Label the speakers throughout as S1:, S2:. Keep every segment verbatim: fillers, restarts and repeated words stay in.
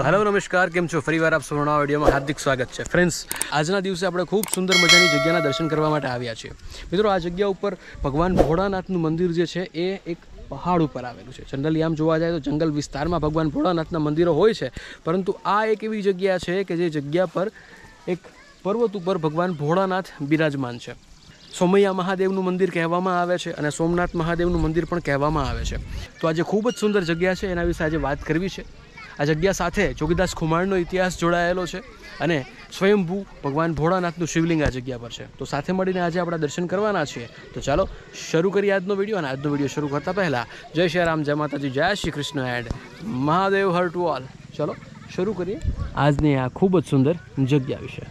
S1: તો હેલો નમસ્કાર, કેમ છો? ફરીવાર આપ સૌના વિડીયોમાં હાર્દિક સ્વાગત છે. ફ્રેન્ડ્સ, આજના દિવસે આપણે ખૂબ સુંદર મજાની જગ્યાના દર્શન કરવા માટે આવ્યા છીએ. મિત્રો, આ જગ્યા ઉપર ભગવાન ભોળાનાથનું મંદિર જે છે એ એક પહાડ ઉપર આવેલું છે. જનરલી આમ જોવા જાય તો જંગલ વિસ્તારમાં ભગવાન ભોળાનાથના મંદિરો હોય છે, પરંતુ આ એક એવી જગ્યા છે કે જે જગ્યા પર એક પર્વત ઉપર ભગવાન ભોળાનાથ બિરાજમાન છે. સોમૈયા મહાદેવનું મંદિર કહેવામાં આવે છે અને સોમનાથ મહાદેવનું મંદિર પણ કહેવામાં આવે છે. તો આજે ખૂબ જ સુંદર જગ્યા છે, એના વિશે આજે વાત કરવી છે. આ જગ્યા સાથે જોગીદાસ ખુમાણનો ઇતિહાસ જોડાયેલો છે અને સ્વયંભૂ ભગવાન ભોળાનાથનું શિવલિંગ આ જગ્યા પર છે. તો સાથે મળીને આજે આપણે દર્શન કરવાના છીએ. તો ચાલો શરૂ કરીએ આજનો વિડીયો. અને આજનો વિડીયો શરૂ કરતાં પહેલાં જય શ્રી રામ, જય માતાજી, જય શ્રી કૃષ્ણ એન્ડ મહાદેવ હર ટુ ઓલ. ચાલો શરૂ કરીએ આજની આ ખૂબ જ સુંદર જગ્યા વિશે.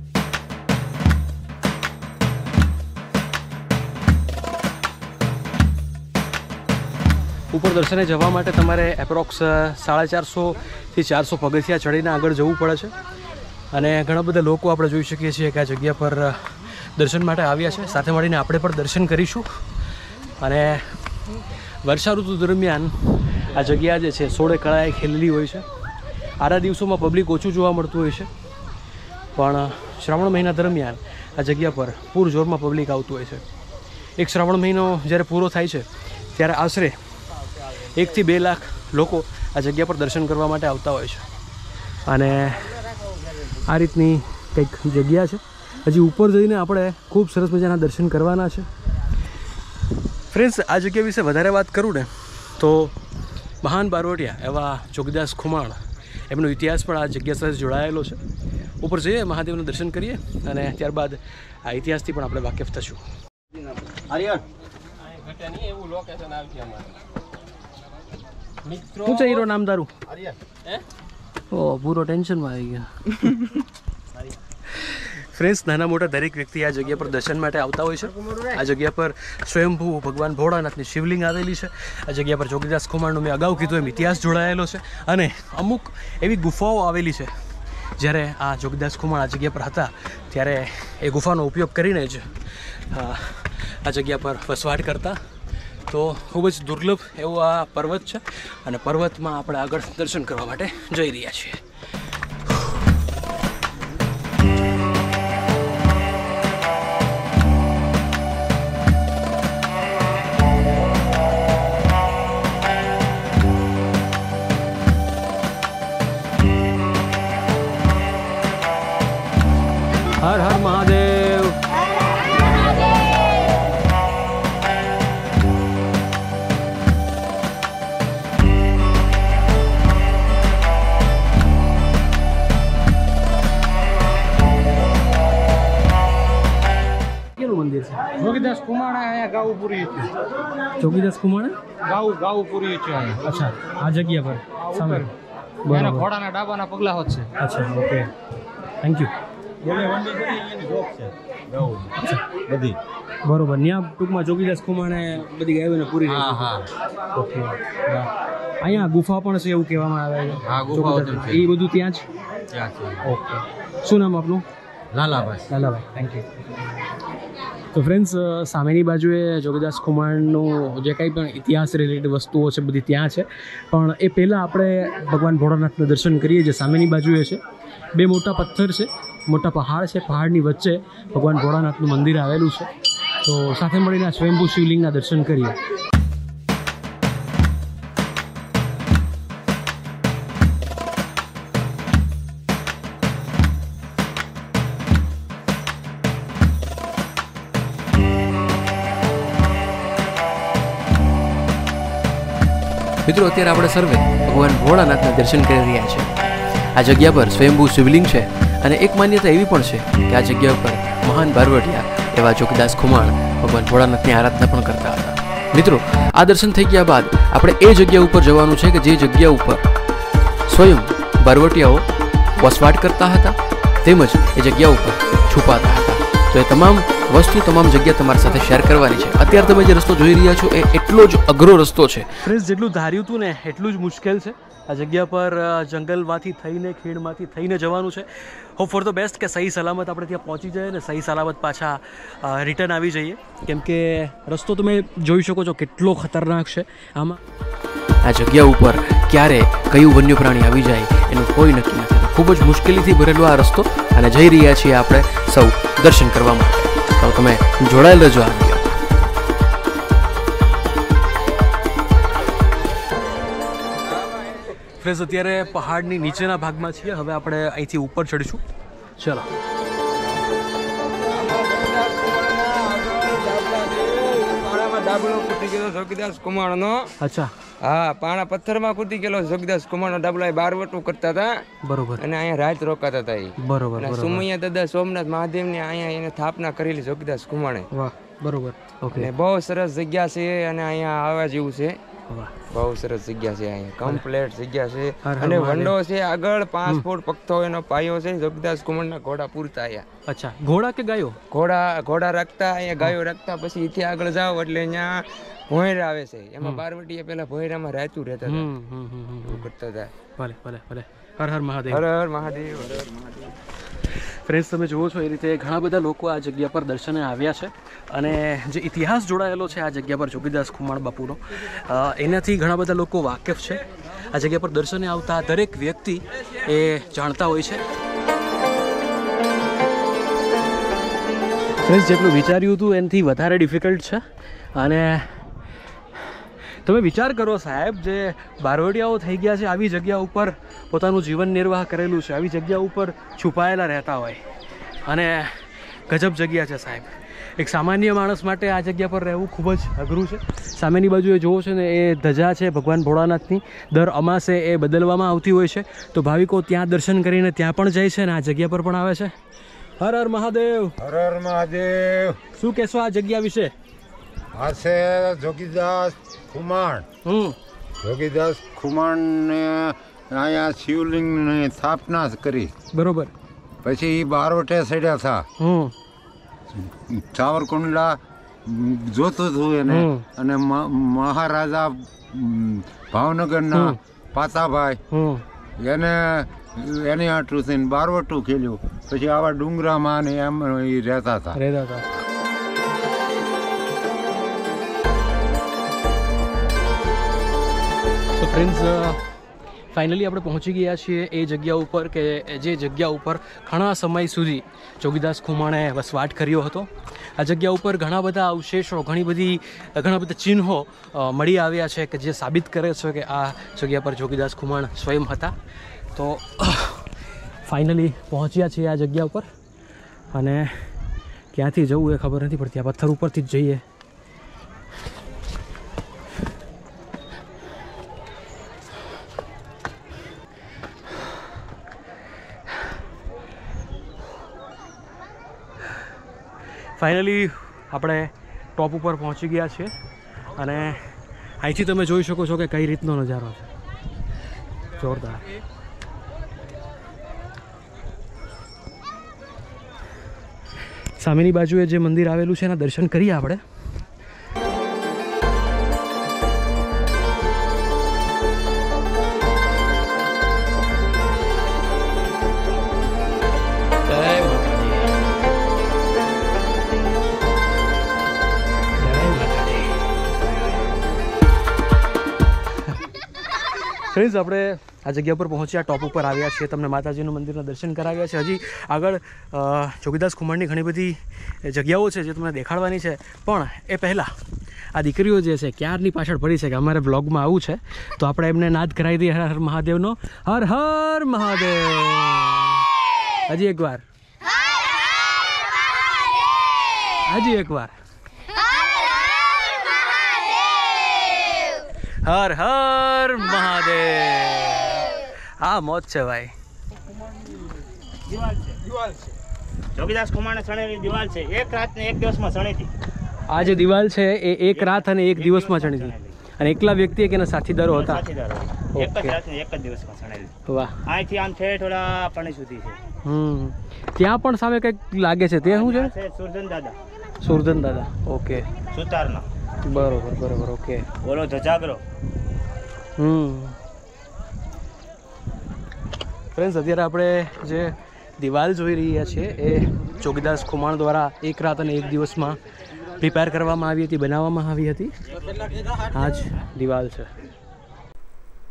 S1: ઉપર દર્શને જવા માટે તમારે એપ્રોક્સ સાડા ચારસોથી ચારસો પગથિયા ચડીને આગળ જવું પડે છે. અને ઘણા બધા લોકો આપણે જોઈ શકીએ છીએ કે આ જગ્યા પર દર્શન માટે આવ્યા છે. સાથે મળીને આપણે પણ દર્શન કરીશું. અને વર્ષા ઋતુ દરમિયાન આ જગ્યા જે છે સોળે કળાએ ખીલેલી હોય છે. આરા દિવસોમાં પબ્લિક ઓછું જોવા મળતું હોય છે, પણ શ્રાવણ મહિના દરમિયાન આ જગ્યા પર પૂરજોરમાં પબ્લિક આવતું હોય છે. એક શ્રાવણ મહિનો જ્યારે પૂરો થાય છે ત્યારે આશરે એકથી બે લાખ લોકો આ જગ્યા પર દર્શન કરવા માટે આવતા હોય છે. અને આ રીતની કંઈક જગ્યા છે. હજી ઉપર જઈને આપણે ખૂબ સરસ મજાના દર્શન કરવાના છે. ફ્રેન્ડ્સ, આ જગ્યા વિશે વધારે વાત કરું ને તો મહાન બારવટિયા એવા જોગીદાસ ખુમાણ, એમનો ઇતિહાસ પણ આ જગ્યા સાથે જોડાયેલો છે. ઉપર જઈએ, મહાદેવનું દર્શન કરીએ અને ત્યારબાદ આ ઇતિહાસથી પણ આપણે વાકેફ થશું. શું છે હીરો નામ તારું? ઓ, પૂરો ટેન્શનમાં આવી ગયા. ફ્રેન્ડ્સ, નાના મોટા દરેક વ્યક્તિ આ જગ્યા પર દર્શન માટે આવતા હોય છે. આ જગ્યા પર સ્વયંભૂ ભગવાન ભોળાનાથની શિવલિંગ આવેલી છે. આ જગ્યા પર જોગીદાસ ખુમાણનો મેં અગાઉ કીધું એમ ઇતિહાસ જોડાયેલો છે. અને અમુક એવી ગુફાઓ આવેલી છે. જ્યારે આ જોગીદાસ ખુમાણ આ જગ્યા પર હતા ત્યારે એ ગુફાનો ઉપયોગ કરીને જ આ જગ્યા પર વસવાટ કરતા. તો ખૂબ જ દુર્લભ એવો આ પર્વત છે અને પર્વતમાં આપણે આગળ દર્શન કરવા માટે જઈ રહ્યા છીએ. હર હર મહાદેવ.
S2: જોગીદાસ ખુમાણા અહીંયા ગાવુપુરી છે.
S1: જોગીદાસ ખુમાણ
S2: ગાવ ગાવુપુરી છે અહીંયા.
S1: અચ્છા, આ જગ્યા પર સામે
S2: એના ઘોડાના ડાબાના પગલા હોત છે.
S1: અચ્છા, ઓકે, થેન્ક યુ.
S2: બધી
S1: બરોબર. ત્યાં ટૂંકમાં જોગીદાસ ખુમાણે બધી ગાયોને પૂરી.
S2: હા હા
S1: ઓકે. અહીંયા ગુફા પણ છે એવું કહેવામાં આવે છે.
S2: હા, ગુફાઓ છે.
S1: એ બધું ત્યાં જ.
S2: ત્યાં છે.
S1: ઓકે. શું નામ આપનું?
S2: લાલાભાઈ.
S1: Lalabhai, thank you. તો ફ્રેન્ડ્સ, સામેની બાજુએ જોગીદાસ ખુમાણનો જે કંઈ પણ ઇતિહાસ રિલેટેડ વસ્તુઓ છે બધી ત્યાં છે. પણ એ પહેલાં આપણે ભગવાન ભોળાનાથના દર્શન કરીએ. જે સામેની બાજુએ છે બે મોટા પથ્થર છે, મોટા પહાડ છે. પહાડની વચ્ચે ભગવાન ભોળાનાથનું મંદિર આવેલું છે. તો સાથે મળીને સ્વયંભૂ શિવલિંગના દર્શન કરીએ. મિત્રો, અત્યારે આપણે સર્વે ભગવાન ભોળાનાથના દર્શન કરી રહ્યા છે. આ જગ્યા પર સ્વયંભૂ શિવલિંગ છે અને એક માન્યતા એવી પણ છે કે આ જગ્યા પર મહાન બારવટિયા એવા જોગીદાસ ખુમાણ ભગવાન ભોળાનાથની આરાધના પણ કરતા હતા. મિત્રો, આ દર્શન થઈ ગયા બાદ આપણે એ જગ્યા ઉપર જવાનું છે કે જે જગ્યા ઉપર સ્વયં બારવટિયાઓ વસવાટ કરતા હતા તેમજ એ જગ્યા ઉપર છુપાતા હતા. તો એ તમામ વસ્તુ, તમામ જગ્યા તમારી સાથે શેર કરવાની છે. અત્યારે તમે જે રસ્તો જોઈ રહ્યા છો એ એટલો જ અઘરો રસ્તો છે. ફ્રેન્ડ્સ, જેટલું ધાર્યું હતું ને એટલું જ મુશ્કેલ છે. આ જગ્યા પર જંગલમાંથી થઈને, ખીણમાંથી થઈને જવાનું છે. હોપ ફોર ધ બેસ્ટ કે સહી સલામત આપણે ત્યાં પહોંચી જઈએ ને સહી સલામત પાછા રિટર્ન આવી જઈએ. કેમ કે રસ્તો તમે જોઈ શકો છો કેટલો ખતરનાક છે. આમાં આ જગ્યા ઉપર ક્યારે કયું વન્ય પ્રાણી આવી જાય એનું કોઈ નક્કી નથી. ખૂબ જ મુશ્કેલીથી ભરેલો આ રસ્તો અને જઈ રહ્યા છીએ આપણે સૌ દર્શન કરવા માટે. તો તમે જોડાયેલ રહેજો આ વિડીયો. ફ્રેન્ડ્સ, અત્યારે પહાડની નીચેના ભાગમાં છીએ. હવે આપણે અહીંથી ઉપર ચડીશું. ચલો.
S3: ડાબલો કૂદી ગયેલો જોગીદાસ કુમારનો.
S1: અચ્છા.
S3: હા, પાણા પથ્થરમાં કૂદી ગયેલો જોગીદાસ કુમારનો ડાબલા બારવટું કરતા હતા.
S1: બરોબર.
S3: અને અહીંયા રાત રોકાતા હતા એ.
S1: બરોબર.
S3: અને સુમૈયા દાદા સોમનાથ મહાદેવની અહીંયા એને સ્થાપના કરેલી જોગીદાસ કુમારે.
S1: વાહ, બરોબર. ઓકે.
S3: અને બહુ સરસ જગ્યા છે અને અહીંયા આવવા જેવું છે.
S1: વાહ,
S3: બહુ સરસ જગ્યા છે અહીંયા, કમ્પ્લીટ જગ્યા છે.
S1: હર હર
S3: અને
S1: મહાદેવ.
S3: વંડો છે આગળ, પાંચ ફૂટ પગથો એનો પાયો છે. જોગીદાસ કુમારના ઘોડા પૂરતા અહીંયા.
S1: અચ્છા. ઘોડા કે ગાયો?
S3: ઘોડા ઘોડા રાખતા, અહીંયા ગાયો રાખતા. પછી અહીંથી આગળ જાઓ એટલે અહીંયા ભોંયરા આવે છે. એમાં બારવટીએ પેલા ભોંયરામાં રાચું રહેતા હતા,
S1: હમ હમ હમ હમ.
S3: એવું કરતા હતા.
S1: ભલે ભલે ભલે. હર હર મહાદેવ.
S3: હર હર મહાદેવ, હર હર મહાદેવ.
S1: ફ્રેન્ડ્સ, તમે જુઓ છો એ રીતે ઘણા બધા લોકો આ જગ્યા પર દર્શને આવ્યા છે અને જે ઇતિહાસ જોડાયેલો છે આ જગ્યા પર જોગીદાસ કુમાર બાપુનો, અ, એનાથી ઘણા બધા લોકો વાકેફ છે. આ જગ્યા પર દર્શને આવતા દરેક વ્યક્તિ એ જાણતા હોય છે. ફ્રેન્ડ્સ, જેટલું વિચાર્યું હતું એનાથી વધારે ડિફિકલ્ટ છે. અને તમે વિચાર કરો સાહેબ, જે બારવટીયાઓ થઈ ગયા છે, આવી જગ્યા ઉપર પોતાનું જીવન નિર્વાહ કરેલું છે, આવી જગ્યા ઉપર છુપાયેલા રહેતા હોય અને ગજબ જગ્યા છે સાહેબ. એક સામાન્ય માણસ માટે આ જગ્યા પર રહેવું ખૂબ જ અઘરું છે. સામેની બાજુ એ જોવો છો ને, એ ધજા છે ભગવાન ભોળાનાથની. દર અમાસે એ બદલવામાં આવતી હોય છે, તો ભાવિકો ત્યાં દર્શન કરીને ત્યાં પણ જાય છે અને આ જગ્યા પર પણ આવે છે. હર હર મહાદેવ.
S2: હર હર મહાદેવ.
S1: શું કહેશો આ જગ્યા વિશે?
S2: આ છે જોગીદાસ ખુમાણ.
S1: હમ.
S2: જોગીદાસ ખુમાણને અહીંયા શિવલિંગની સ્થાપના કરી.
S1: બરોબર.
S2: પછી એ બારવટે ચડ્યા હતા.
S1: હમ.
S2: સાવરકુંડલા જોતું હતું એને.
S1: હમ.
S2: અને મ- મહારાજા ભાવનગરના પાતાભાઈ
S1: હમ.
S2: એને એની આટલું થઈને બારવટું ખેલ્યું. પછી આવા ડુંગરામાં ને એમ એ રહેતા હતા.
S1: રહેતા હતા. તો ફ્રેન્ડ્સ, ફાઇનલી આપણે પહોંચી ગયા છીએ એ જગ્યા ઉપર કે જે જગ્યા ઉપર ઘણા સમય સુધી જોગીદાસ ખુમાણે વસવાટ કર્યો હતો. આ જગ્યા ઉપર ઘણા બધા અવશેષો, ઘણી બધી ઘણા બધા ચિહ્નો અ, મળી આવ્યા છે કે જે સાબિત કરે છે કે આ જગ્યા પર જોગીદાસ ખુમાણ સ્વયં હતા. તો ફાઇનલી પહોંચ્યા છીએ આ જગ્યા ઉપર અને ક્યાંથી જવું એ ખબર નથી પડતી. આ પથ્થર ઉપરથી જ જઈએ. ફાઇનલી આપણે ટોપ ઉપર પહોંચી ગયા છીએ અને અહીંથી તમે જોઈ શકો છો કે કઈ રીતનો નજારો છે. જોરદાર. સામેની બાજુએ જે મંદિર આવેલું છે એના દર્શન કરીએ આપણે. ફ્રેન્ડ્સ, આપણે આ જગ્યા પર પહોંચ્યા, ટોપ ઉપર આવ્યા છીએ, તમને માતાજીનું મંદિરના દર્શન કરાવ્યા છે. હજી આગળ અ, જોગીદાસ ખુમાણની ઘણી બધી જગ્યાઓ છે જે તમને દેખાડવાની છે. પણ એ પહેલાં આ દીકરીઓ જે છે ક્યારની પાછળ પડી છે કે અમારે બ્લોગમાં આવું છે, તો આપણે એમને નાદ કરાવી દઈએ હર હર મહાદેવનો. હર હર મહાદેવ. હજી એક વાર. હજી એક વાર. હર હર મહાદેવ. આ મોજ છે ભાઈ.
S4: જોગીદાસ ખુમાણે સણેલી દિવાલ છે. એક રાત ને એક દિવસમાં સણી હતી.
S1: આ જે દિવાલ છે એ એક રાત અને એક દિવસમાં ચણી હતી અને એકલા વ્યક્તિ કે એના સાથીદારો હતા.
S4: સાથીદારો. એક જ રાત ને એક જ દિવસમાં સણેલી.
S1: વાહ.
S4: અહીંથી આમ ઠેઠ થોડા પાણી સુધી છે.
S1: હમ. ત્યાં પણ સામે કંઈક લાગે છે, તે શું છે?
S4: આ છે સુરજન દાદા
S1: સુરજન દાદા. ઓકે,
S4: સુતારના.
S1: બરોબર બરોબર. ઓકે.
S4: બોલો ધજાગરો.
S1: હમ. ફ્રેન્ડ્સ, અત્યારે આપણે જે દિવાલ જોઈ રહ્યા છીએ એ જોગીદાસ ખુમાણ દ્વારા એક રાત અને એક દિવસમાં પ્રિપેર કરવામાં આવી હતી, બનાવવામાં આવી હતી. આ જ દિવાલ છે.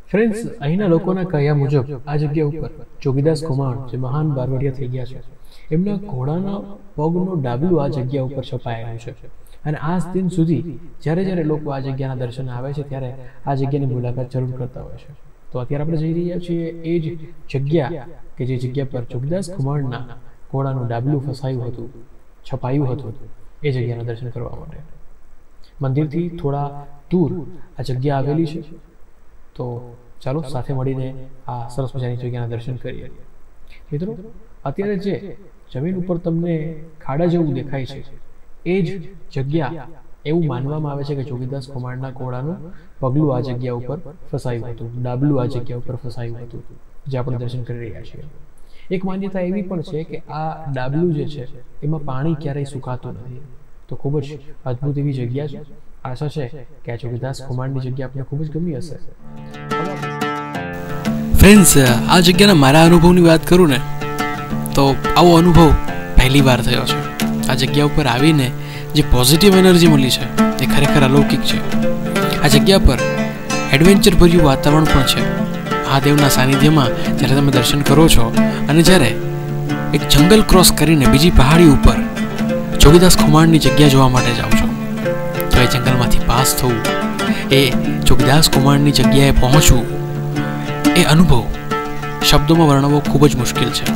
S1: ફ્રેન્ડ્સ, અહીંના લોકોના કહ્યા મુજબ આ જગ્યા ઉપર જોગીદાસ ખુમાણ જે મહાન બારવટિયા થઈ ગયા છે, એમના ઘોડાના પગનું ડાબલું આ જગ્યા ઉપર છપાયેલું છે. અને આજ દિન સુધી જ્યારે જ્યારે લોકો આ જગ્યાના દર્શન આવે છે ત્યારે આ જગ્યાની મુલાકાત જરૂર કરતા હોય છે. તો અત્યારે આપણે જઈ રહ્યા છીએ એ જ જગ્યા કે જે જગ્યા પર જોગીદાસ ખુમાણના ઘોડાનું ડાબલું ફસાયું હતું, છપાયું હતું, એ જગ્યાના દર્શન કરવા માટે. મંદિરથી થોડા દૂર આ જગ્યા આવેલી છે. તો ચાલો સાથે મળીને આ સરસ મજાની જગ્યાના દર્શન કરીએ. મિત્રો, અત્યારે જે જમીન ઉપર તમને ખાડા જેવું દેખાય છે એ જ જગ્યા એવું માનવામાં આવે છે કે જોગીદાસ ખુમાણના ઘોડાનું પગલું આ જગ્યા ઉપર ફસાયું હતું, ડાબલું આ જગ્યા ઉપર ફસાયું હતું, જે આપણે દર્શન કરી રહ્યા છીએ. એક માન્યતા એવી પણ છે કે આ ડાબલું જે છે એમાં પાણી ક્યારેય સુકાતું નથી. તો ખૂબ જ અદ્ભુત એવી જગ્યા છે. આશા છે કે આ જોગીદાસ ખુમાણની જગ્યા આપને ખૂબ જ ગમી હશે. ફ્રેન્ડ્સ, આ જગ્યાના મારા અનુભવની વાત કરું ને તો આવો અનુભવ પહેલી વાર થયો છે. આ જગ્યા ઉપર આવીને જે પોઝિટિવ એનર્જી મળી છે તે ખરેખર અલૌકિક છે. આ જગ્યા પર એડવેન્ચર ભર્યું વાતાવરણ પણ છે. મહાદેવના સાનિધ્યમાં જ્યારે તમે દર્શન કરો છો અને જ્યારે એક જંગલ ક્રોસ કરીને બીજી પહાડી ઉપર જોગીદાસ ખુમાણની જગ્યા જોવા માટે જાઓ છો તો એ જંગલમાંથી પાસ થવું, એ જોગીદાસ ખુમાણની જગ્યાએ પહોંચવું, એ અનુભવ શબ્દોમાં વર્ણવવો ખૂબ જ મુશ્કેલ છે.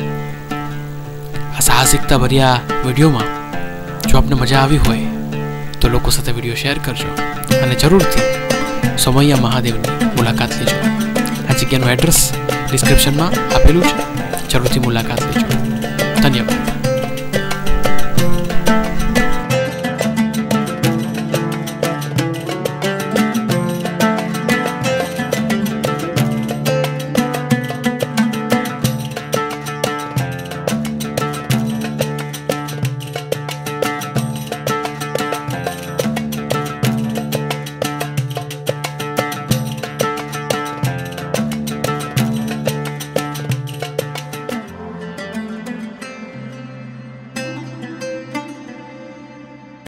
S1: આ સાહસિકતા ભર્યા વિડીયોમાં જો આપને મજા આવી હોય તો લોકો સાથે વિડીયો શેર કરજો અને જરૂરથી સોમૈયા મહાદેવની મુલાકાત લેજો. આ જગ્યાનું એડ્રેસ ડિસ્ક્રિપ્શનમાં આપેલું છે, જરૂરથી મુલાકાત લેજો. ધન્યવાદ.